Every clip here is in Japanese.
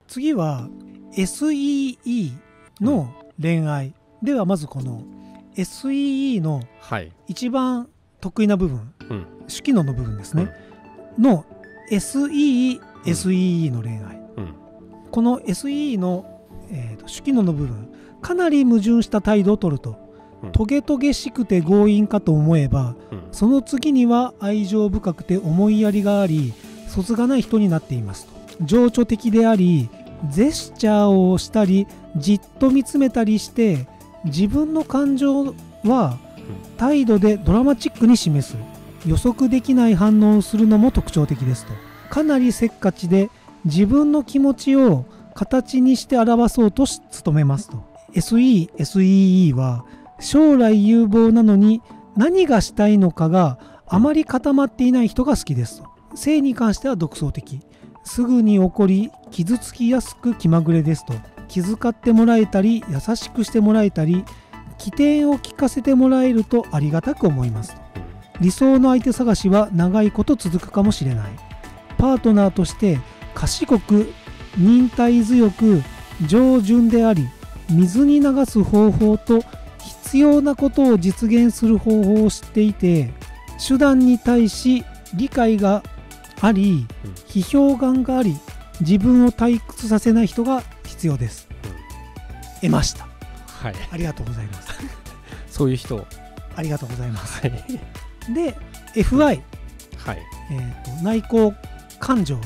次は SEE の恋愛、ではまずこの SEE の一番得意な部分、主機能の部分ですね、の SEE の恋愛、この SEE の、主機能の部分、かなり矛盾した態度を取ると、トゲトゲしくて強引かと思えば、その次には愛情深くて思いやりがあり、そつがない人になっていますと。情緒的であり、ジェスチャーをしたりじっと見つめたりして、自分の感情は態度でドラマチックに示す、予測できない反応をするのも特徴的ですと。かなりせっかちで自分の気持ちを形にして表そうと努めますと。 SEE は将来有望なのに何がしたいのかがあまり固まっていない人が好きですと。性に関しては独創的、すぐに怒り傷つきやすく気まぐれですと。気遣ってもらえたり優しくしてもらえたり起点を聞かせてもらえるとありがたく思いますと。理想の相手探しは長いこと続くかもしれない。パートナーとして賢く忍耐強く上順であり、水に流す方法と必要なことを実現する方法を知っていて、手段に対し理解があり批評眼があり、自分を退屈させない人が必要です。得ました。 はい、 ありがとうございます。 そういう人ありがとうございます。 はい、 で FI、 はい、 内向感情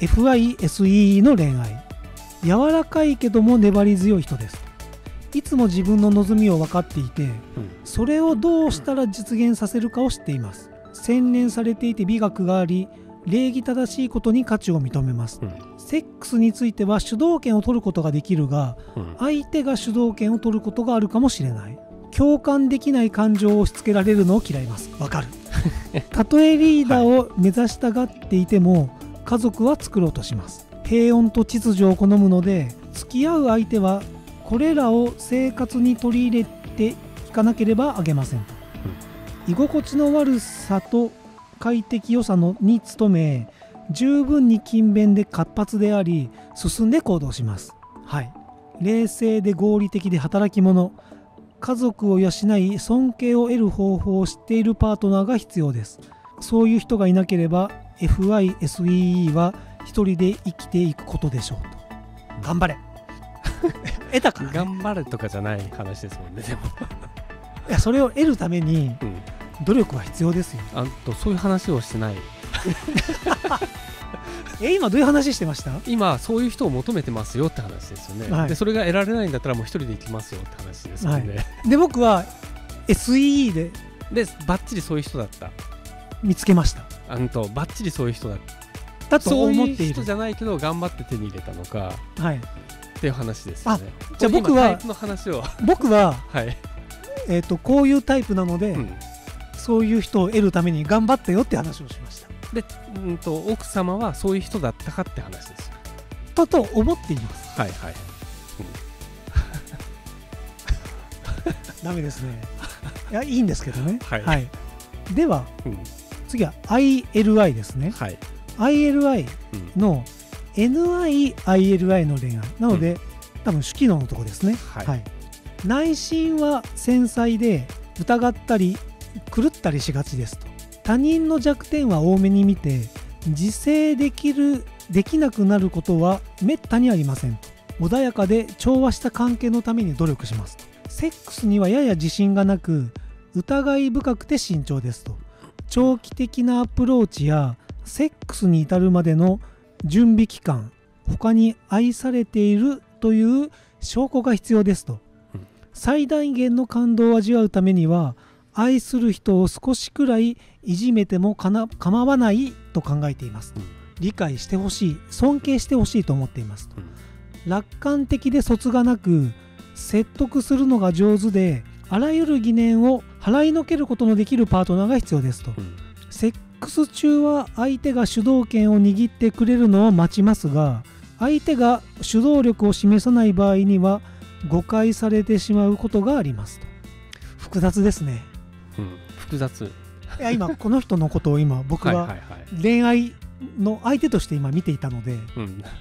FISE の恋愛、柔らかいけども粘り強い人です。いつも自分の望みを分かっていて、それをどうしたら実現させるかを知っています。洗練されていて美学があり、礼儀正しいことに価値を認めます。セックスについては主導権を取ることができるが、相手が主導権を取ることがあるかもしれない。共感できない感情を押し付けられるのを嫌います。わかる。たとえリーダーを目指したがっていても、家族は作ろうとします。平穏と秩序を好むので、付き合う相手はこれらを生活に取り入れていかなければあげません。居心地の悪さと快適良さに努め、十分に勤勉で活発であり、進んで行動します。はい。冷静で合理的で働き者、家族を養い尊敬を得る方法を知っているパートナーが必要です。そういう人がいなければ FISEE は一人で生きていくことでしょうと。頑張れ。得たからね。 頑張れとかじゃない話ですもんね。でもいや、それを得るために努力は必要ですよ。 そういう話をしてない。 今どういう話してました？ 今そういう人を求めてますよって話ですよね、はい、でそれが得られないんだったらもう一人で行きますよって話ですよね、はい、 で僕は SEE でバッチリそういう人だった。 見つけました。 バッチリそういう人だと思っている。 そういう人じゃないけど頑張って手に入れたのか、 はい、 っていう話ですよね。 じゃあ僕はタイプの話をはい、こういうタイプなので、そういう人を得るために頑張ったよって話をしました。 で、奥様はそういう人だったかって話ですよ。と思っています。 はいはい。 ダメですね。いや、いいんですけどね。 はい。 はい、では、次は ILI ですね。はい。ILI の NIILI の恋愛なので、多分主機能のところですね。はい。はい、内心は繊細で疑ったり狂ったりしがちですと。他人の弱点は多めに見て自制できなくなることはめったにありませんと。穏やかで調和した関係のために努力しますと。セックスにはやや自信がなく疑い深くて慎重ですと。長期的なアプローチやセックスに至るまでの準備期間、他に愛されているという証拠が必要ですと。最大限の感動を味わうためには愛する人を少しくらいいじめても構わないと考えています。理解してほしい、尊敬してほしいと思っています。楽観的で卒がなく説得するのが上手で、あらゆる疑念を払いのけることのできるパートナーが必要ですと。セックス中は相手が主導権を握ってくれるのを待ちますが、相手が主導力を示さない場合には誤解されてしまうことがありますと。複雑ですね。 複雑。 いや、今この人のことを僕は恋愛の相手として今見ていたので、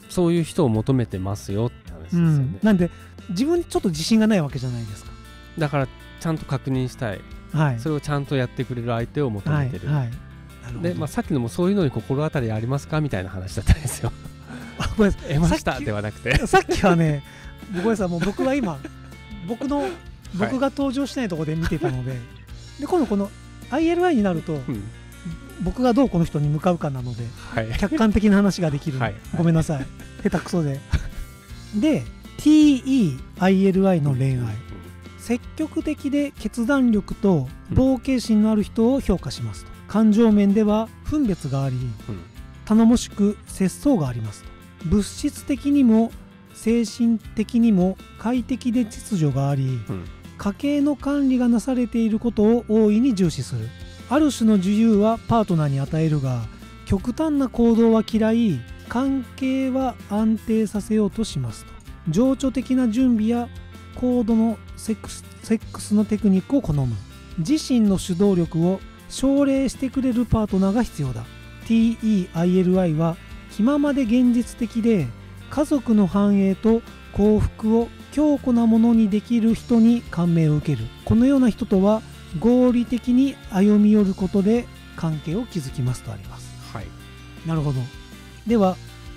そういう人を求めてますよって話ですよね。 なんで自分にちょっと自信がないわけじゃないですか。 だからちゃんと確認したい、それをちゃんとやってくれる相手を求めてる。で、さっきのもそういうのに心当たりありますかみたいな話だったんですよ。 ごめんなさい、 得ましたではなくて、 さっきはね、ごめんなさい、もう僕は今僕が登場しないところで見てたので、で今度この ILI になると、僕がどうこの人に向かうかなので、客観的な話ができる、ごめんなさい、下手くそで。で TEILI の恋愛、積極的で決断力と冒険心のある人を評価しますと。感情面では分別があり、頼もしく節操がありますと。物質的にも精神的にも快適で秩序があり、家計の管理がなされていることを大いに重視する。ある種の自由はパートナーに与えるが、極端な行動は嫌い、関係は安定させようとしますと。情緒的な準備や高度のセックスのテクニックを好む。自身の主導力を奨励してくれるパートナーが必要だ。 TEILI は気ままで現実的で、家族の繁栄と幸福を強固なものにできる人に感銘を受ける。このような人とは合理的に歩み寄ることで関係を築きますとあります。なるほど。では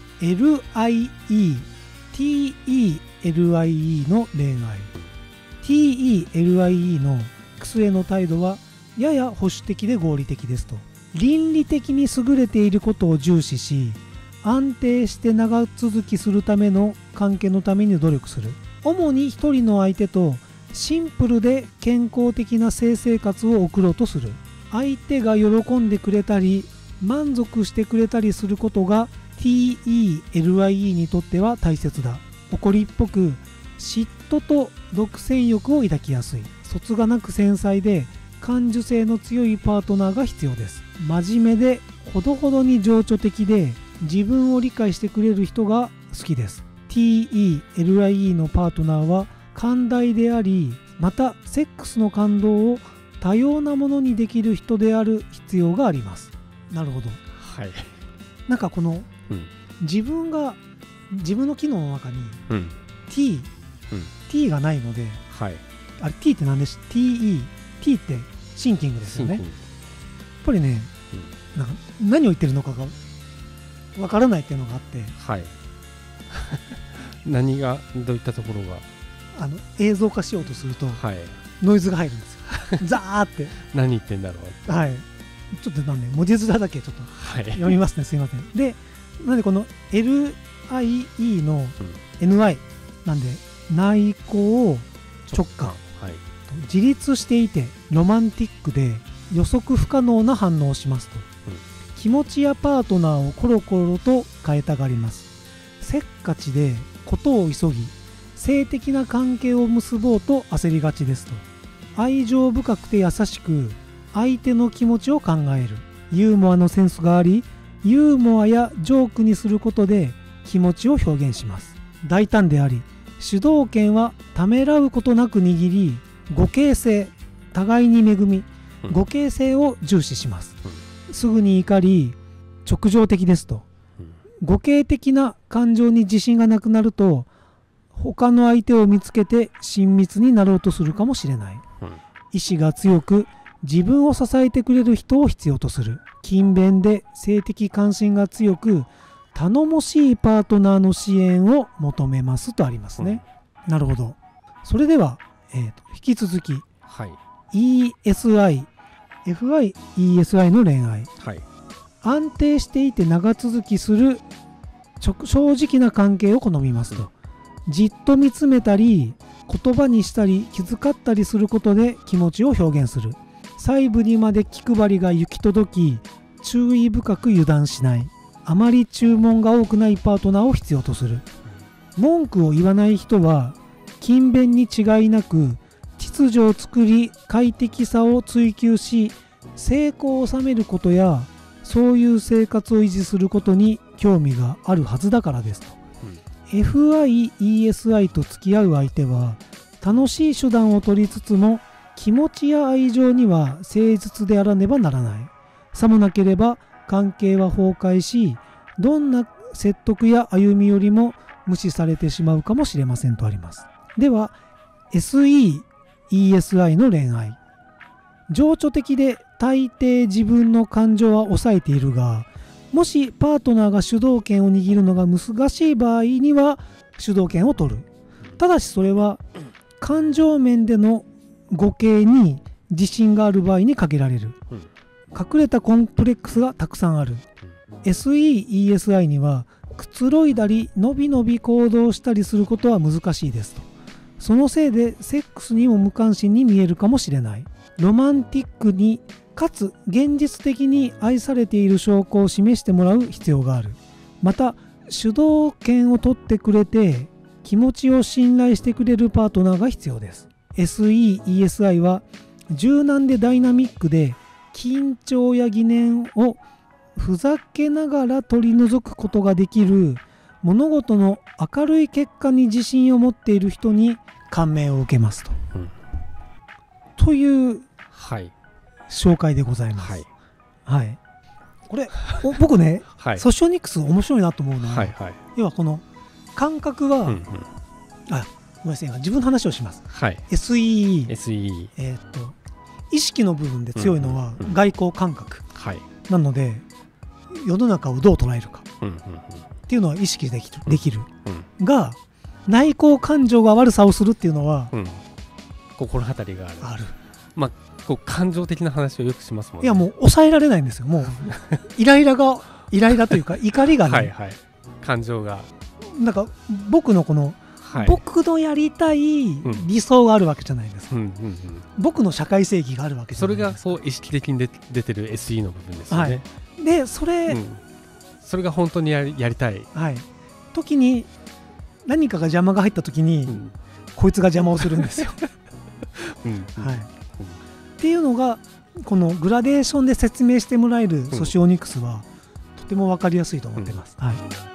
TELIE の恋愛。TELIE のXへの態度はやや保守的で合理的ですと。倫理的に優れていることを重視し、安定して長続きするための関係のために努力する。主に一人の相手とシンプルで健康的な性生活を送ろうとする。相手が喜んでくれたり満足してくれたりすることが TELIE にとっては大切だ。怒りっぽく嫉妬と独占欲を抱きやすい。そつがなく繊細で感受性の強いパートナーが必要です。真面目でほどほどに情緒的で自分を理解してくれる人が好きです。 TELIE のパートナーは寛大であり、またセックスの感動を多様なものにできる人である必要があります。なるほど。なんかこの、自分の機能の中に、T がないので、あれ T って何でしょ T ってシンキングですよね。やっぱりね、なんか何を言ってるのかがわからないっていうのがあって、 何がどういったところが映像化しようとすると、ノイズが入るんですよ。ザーって何言ってんだろう。 ちょっとなんで文字面だけちょっと読みますね、すいません。で、なんでこの LIE の NI なんで内向直感、自立していてロマンティックで予測不可能な反応をしますと。気持ちやパートナーをコロコロと変えたがります。せっかちでことを急ぎ性的な関係を結ぼうと焦りがちですと。愛情深くて優しく相手の気持ちを考える。ユーモアのセンスがあり、ユーモアやジョークにすることで気持ちを表現します。大胆であり、主導権はためらうことなく握り、互恵性、互いに恵み、互恵性を重視します。すぐに怒り、直情的ですと。互恵的な感情に自信がなくなると、他の相手を見つけて親密になろうとするかもしれない。意志が強く、自分を支えてくれる人を必要とする。勤勉で性的関心が強く、頼もしいパートナーの支援を求めますとありますね。なるほど。それでは、引き続き、ESI、FI、ESI の恋愛。安定していて長続きする正直な関係を好みますと。じっと見つめたり、言葉にしたり気遣ったりすることで気持ちを表現する。細部にまで気配りが行き届き、注意深く油断しない。あまり注文が多くないパートナーを必要とする。文句を言わない人は勤勉に違いなく秩序を作り、快適さを追求し、成功を収めることやそういう生活を維持することに興味があるはずだからですと。FI、ESI と付き合う相手は楽しい手段を取りつつも気持ちや愛情には誠実であらねばならない。さもなければ関係は崩壊し、どんな説得や歩み寄りも無視されてしまうかもしれませんとあります。では SE、ESI の恋愛。情緒的で大抵自分の感情は抑えているが、もしパートナーが主導権を握るのが難しい場合には主導権を取る。ただしそれは感情面での互恵に自信がある場合に限られる。隠れたコンプレックスがたくさんある。SE、ESI にはくつろいだりのびのび行動したりすることは難しいですと。そのせいでセックスにも無関心に見えるかもしれない。ロマンティックにかつ現実的に愛されている証拠を示してもらう必要がある。また主導権を取ってくれて気持ちを信頼してくれるパートナーが必要です。 SE、ESI は柔軟でダイナミックで緊張や疑念をふざけながら取り除くことができる、物事の明るい結果に自信を持っている人に感銘を受けますと、という紹介でございます。はいはい、これ僕ね、はい、ソシオニクス面白いなと思うのは、はいはい、要はこの感覚は、ごめんなさい、自分の話をします。はい、SE、意識の部分で強いのは外交感覚、なので世の中をどう捉えるかっていうのは意識できる、が内向感情が悪さをするっていうのは、 心当たりがある。まあこう感情的な話をよくしますもんね。 いやもう抑えられないんですよ。もうイライラというか怒りがね、はいはい、 感情がなんか僕のこの、はい、僕のやりたい理想があるわけじゃないですか、僕の社会正義があるわけじゃないですか。 それがそう意識的に出てる SE の部分ですよね、 はい、でそれが本当にやりたい、 はい、時に何かが邪魔が入った時に、こいつが邪魔をするんですよはい、っていうのがこのグラデーションで説明してもらえるソシオニクスはとても分かりやすいと思ってます、はい。